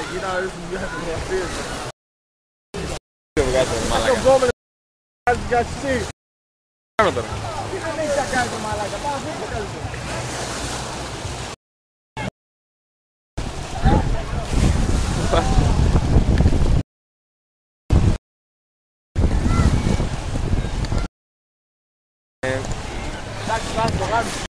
Κοίτα να δεις μου για φωτογραφίες. Το επόμενο για εσύ. κάνω τώρα. Τι δεν έχεις να κάνεις το μαλάκα, πάω αυτό το καλύτερο. Εντάξει, το γάμισε.